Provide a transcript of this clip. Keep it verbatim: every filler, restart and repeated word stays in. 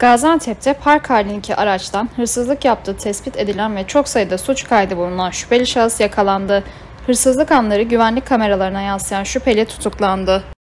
Gaziantep'te park halindeki araçtan hırsızlık yaptığı tespit edilen ve çok sayıda suç kaydı bulunan şüpheli şahıs yakalandı. Hırsızlık anları güvenlik kameralarına yansıyan şüpheli tutuklandı.